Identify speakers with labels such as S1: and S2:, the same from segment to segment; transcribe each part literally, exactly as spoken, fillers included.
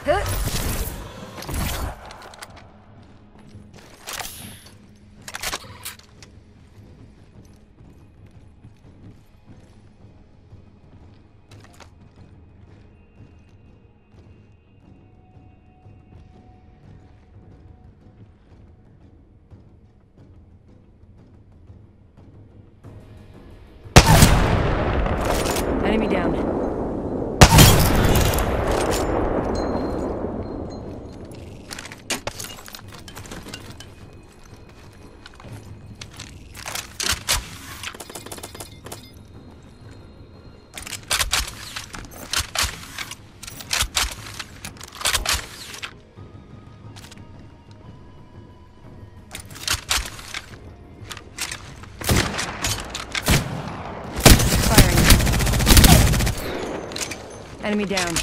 S1: Enemy down. Enemy down.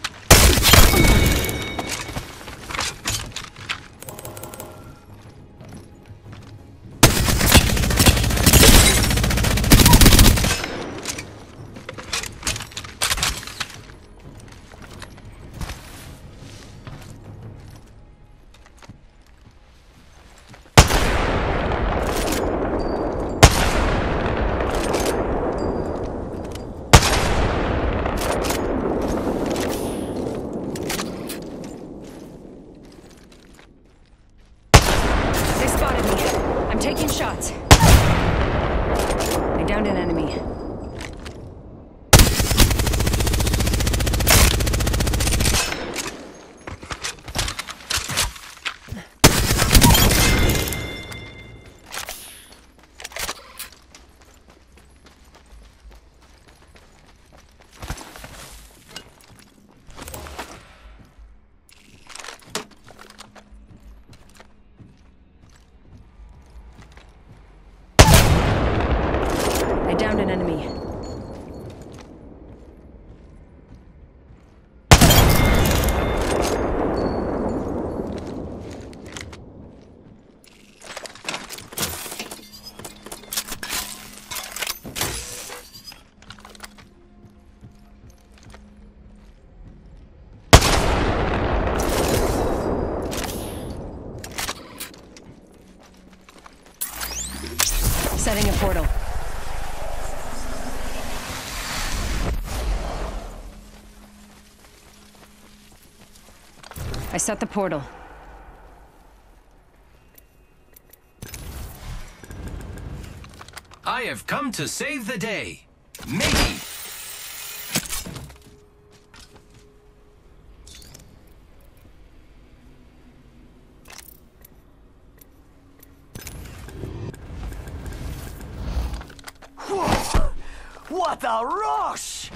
S1: Taking shots. I downed an enemy. Downed an enemy. Setting a portal. I set the portal.
S2: I have come to save the day. Maybe.
S3: Whoa! What a rush!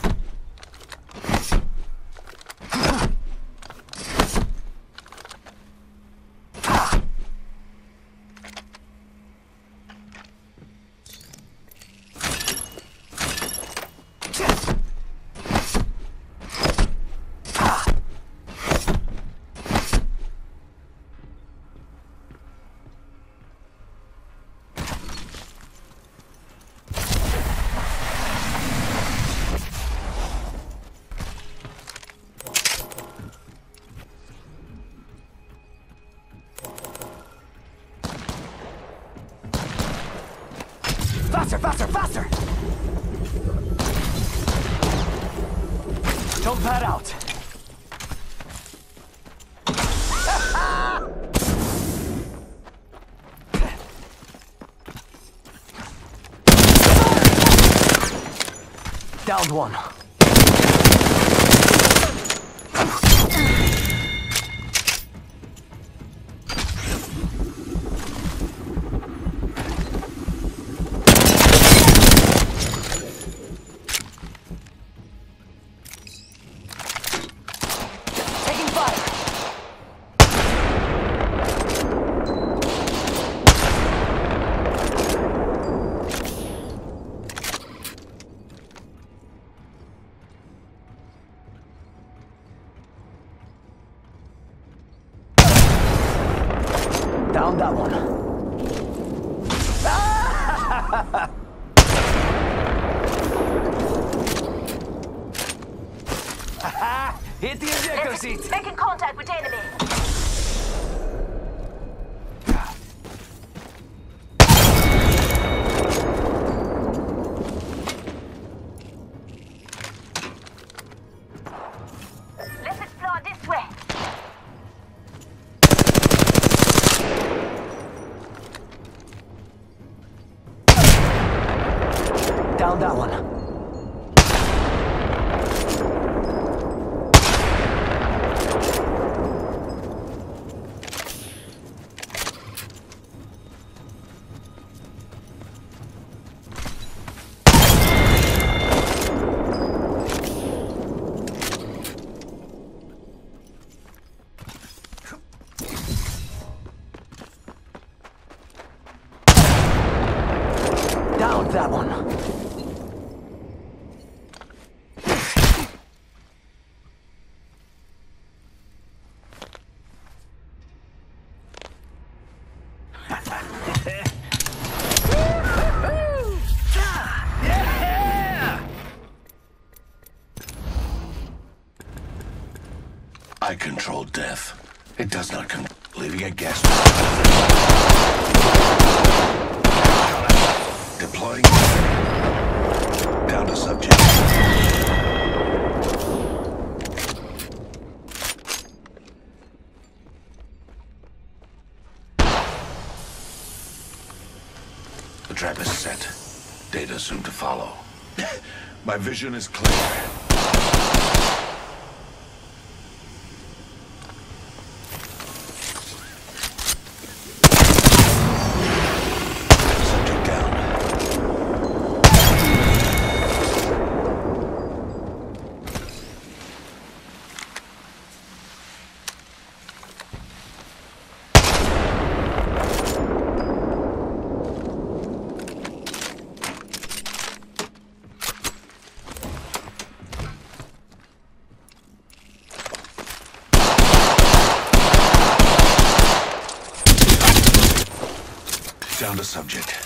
S3: Faster, faster, faster! Don't pad out. Downed one. Down that one. Hit the ejector seat!
S4: Making contact with the enemy. Let's explore this way.
S3: Down that one. Down that one.
S5: I control death. It does not con- leaving a gas. Deploying. Down to subject. The trap is set. Data soon to follow. My vision is clear. Down to subject.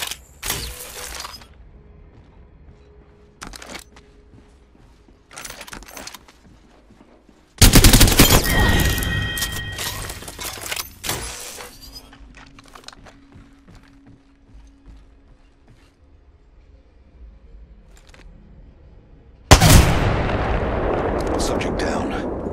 S5: Subject down.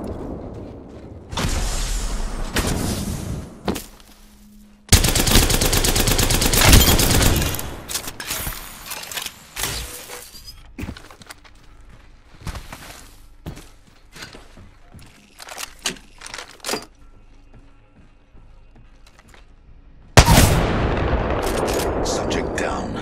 S5: Subject down.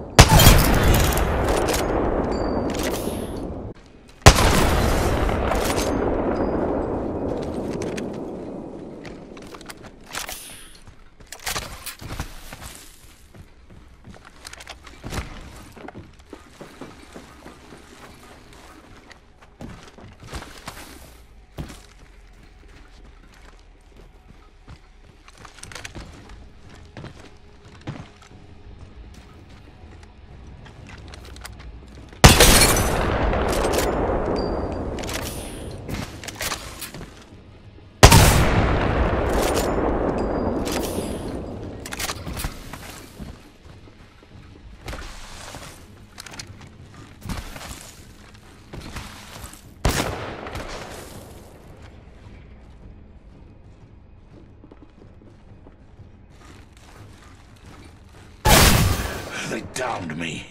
S5: They downed me.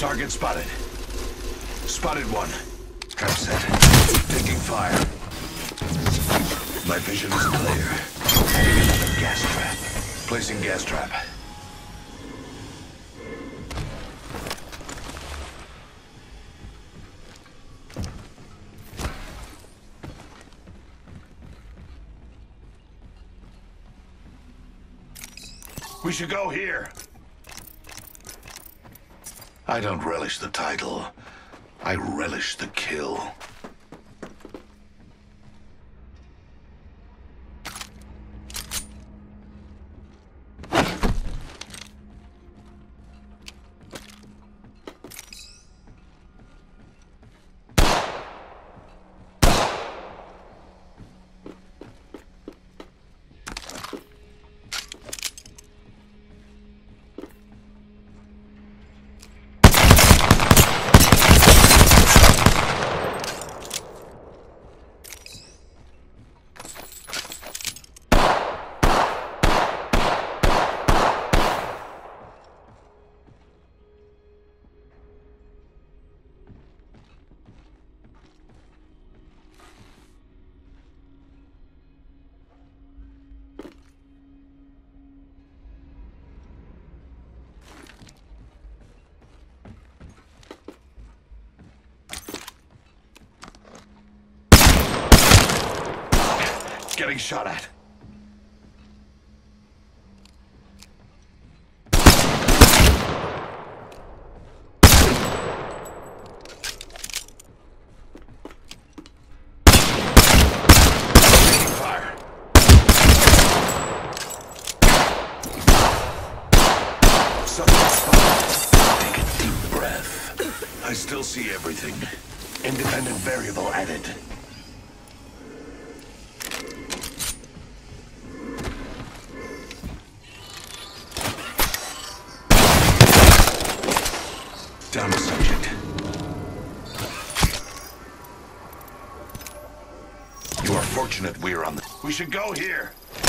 S5: Target spotted. Spotted one. Trap set. Taking fire. My vision is clear. Adding another gas trap. Placing gas trap. We should go here. I don't relish the title. I relish the kill. Getting shot at. Taking fire. Something spotted. Take a deep breath. I still see everything. Independent variable added. Down the subject. You are fortunate we're on the... We should go here.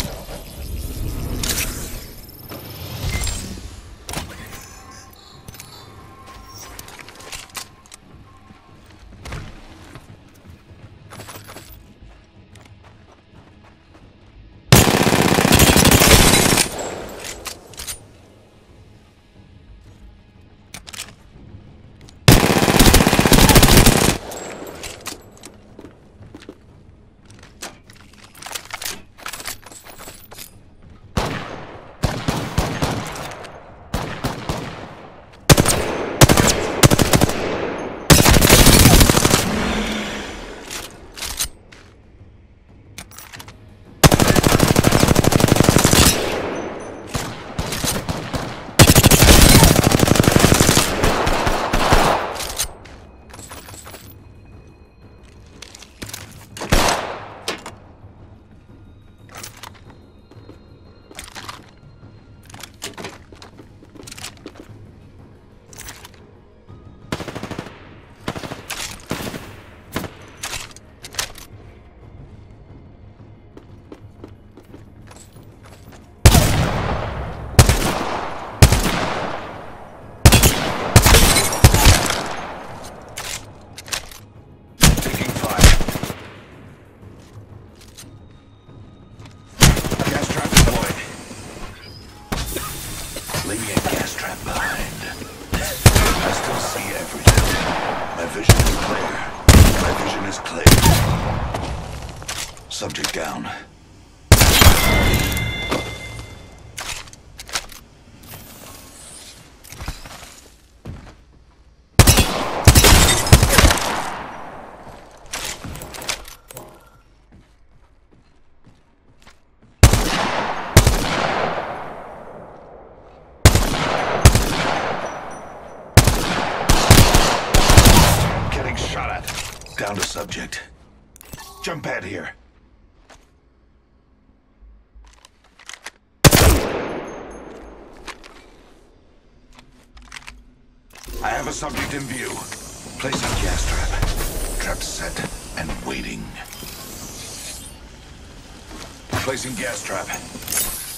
S5: Leave me a gas trap behind. I still see everything. My vision is clear. My vision is clear. Subject down. Down to subject. Jump pad here. I have a subject in view. Placing gas trap. Trap set and waiting. Placing gas trap.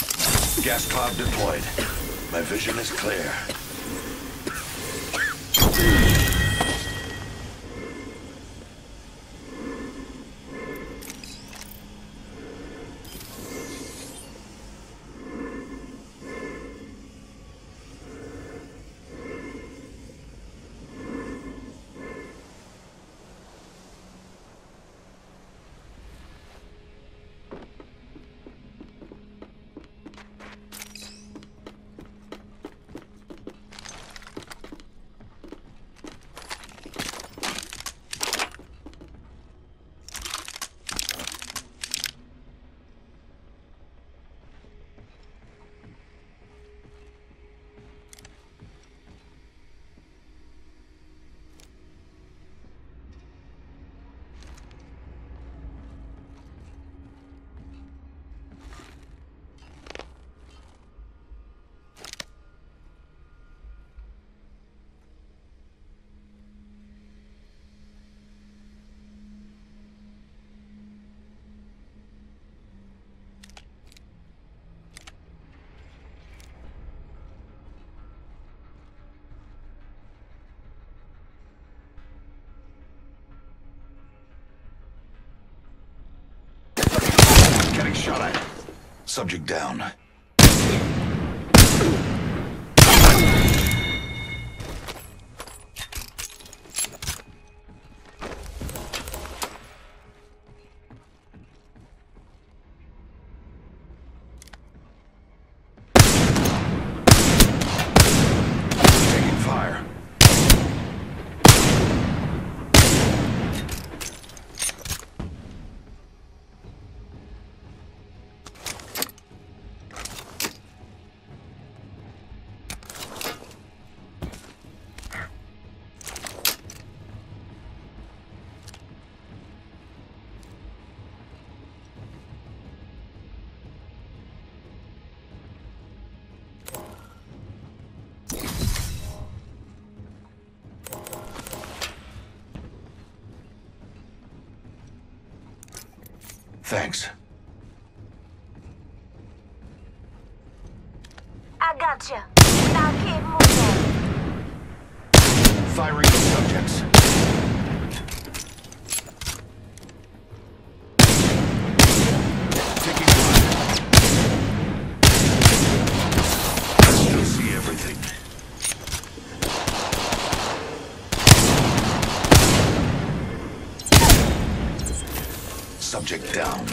S5: Gas cloud deployed. My vision is clear. Getting shot at. Subject down. Taking fire. Thanks.
S4: I gotcha. Now keep moving.
S5: Firing at subjects. Taking fire. I still see everything. Subject down.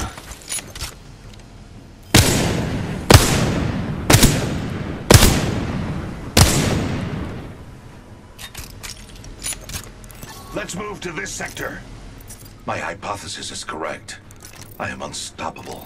S5: Let's move to this sector. My hypothesis is correct. I am unstoppable.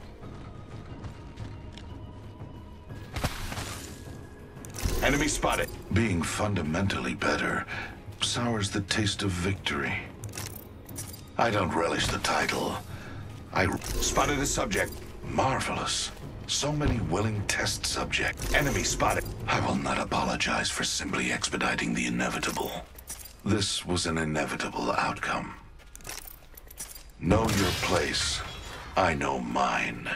S5: Enemy spotted. Being fundamentally better sours the taste of victory. I don't relish the title. I spotted a subject. Marvelous. So many willing test subjects. Enemy spotted. I will not apologize for simply expediting the inevitable. This was an inevitable outcome. Know your place. I know mine.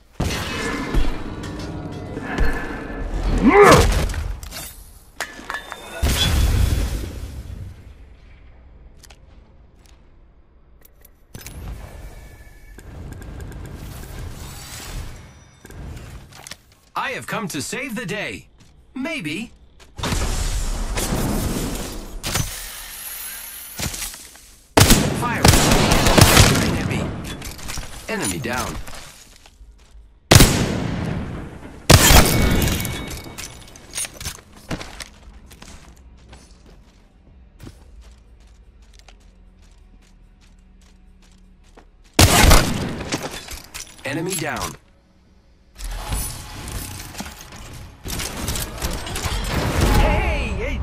S2: I have come to save the day. Maybe. Fire. Enemy. Enemy down. Enemy down. Hey, hey.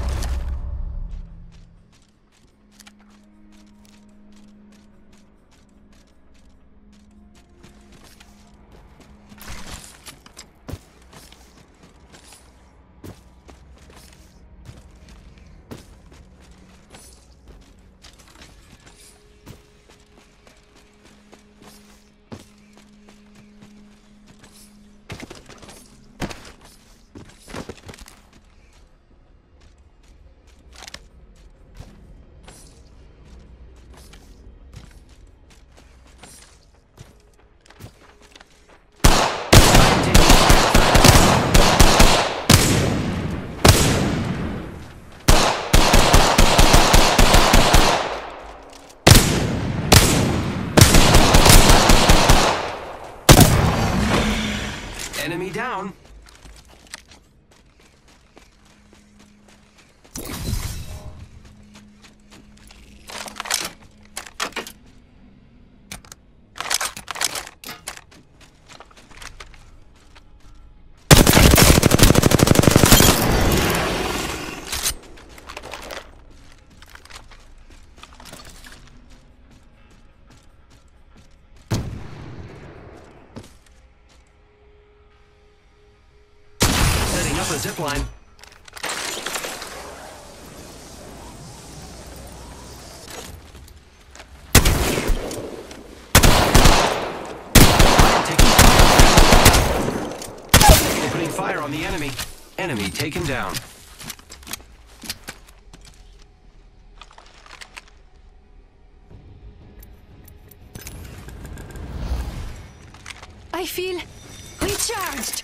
S2: Enemy down. Setting up a zip line. Opening fire on the enemy. Enemy taken down.
S1: I feel recharged.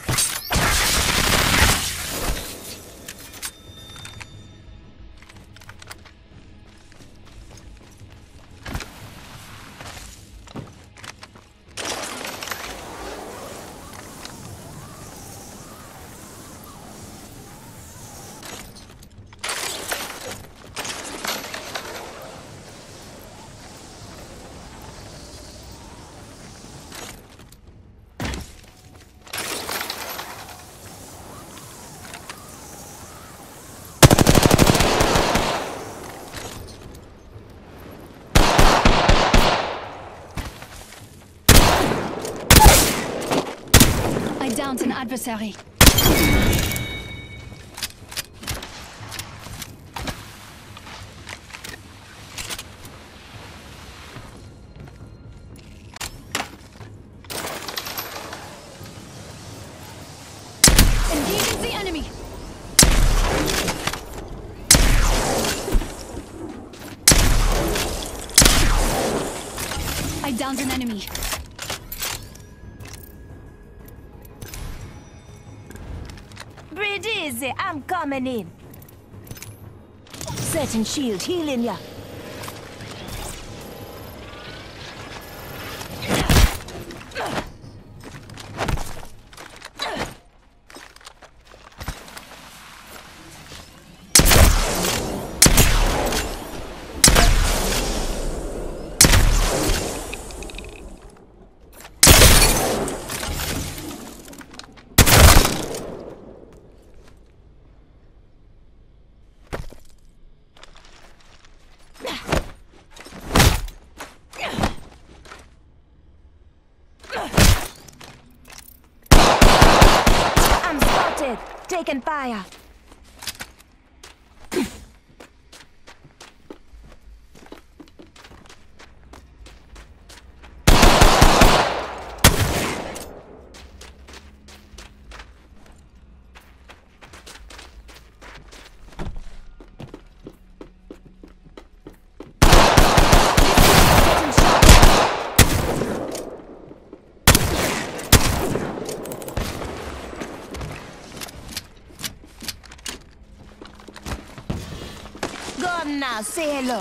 S1: I downed an adversary. Engaging the enemy. I downed an enemy.
S4: Breathe easy, I'm coming in. Setting shield, healing ya. I'm spotted, taking fire. Go on now, say hello.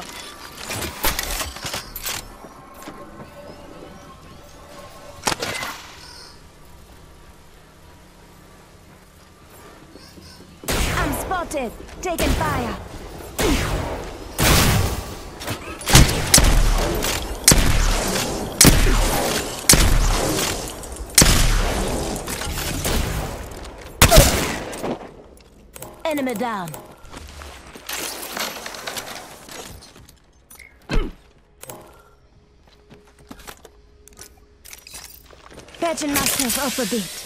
S4: I'm spotted, taking fire. Enemy down. Patching myself up a bit.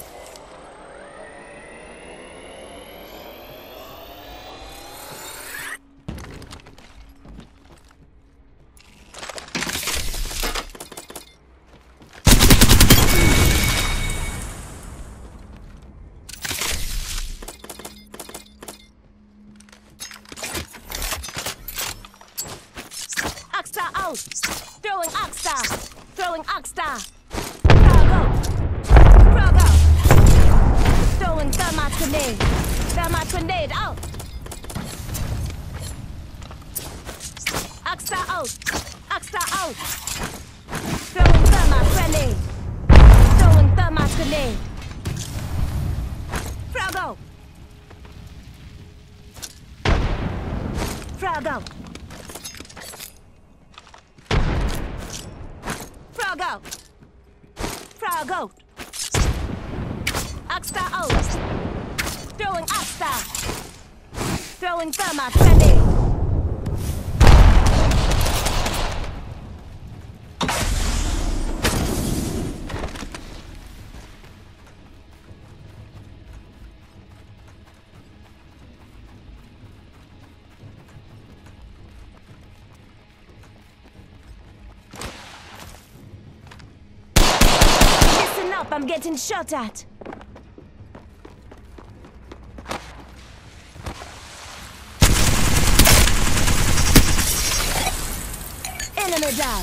S4: Oxstar out! Throwing Oxstar! Throwing Oxstar! Frog out! Frog out! Throwing thermite grenade! Thermite grenade out! Oxstar out! Oxstar out! Throwing thermite grenade! Throwing thermite grenade! Frog out. Frog out. Frog out. Oxstar out. Throwing Oxstar. Throwing thermite grenade. Listen up, I'm getting shot at. Enemy down.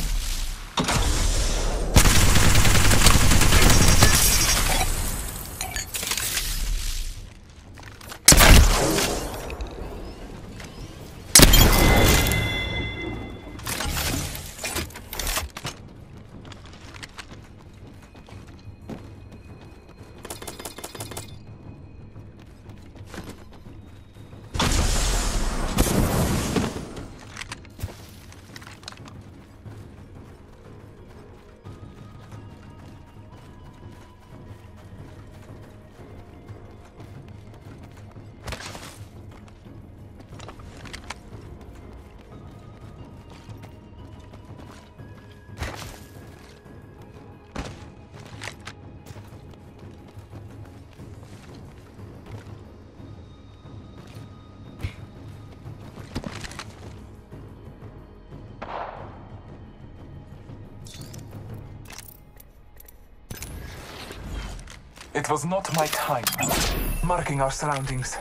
S6: It was not my time. Marking our surroundings.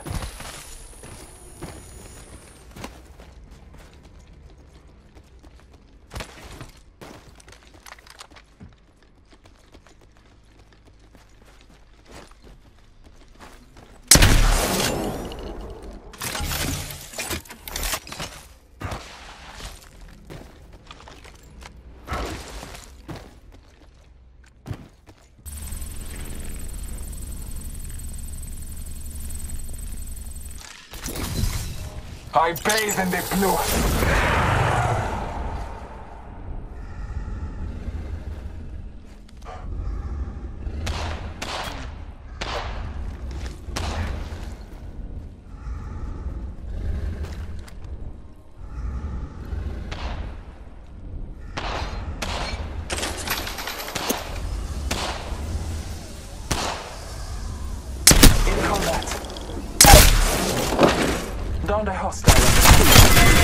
S6: I bathe in the blue. In combat. Down the hostile.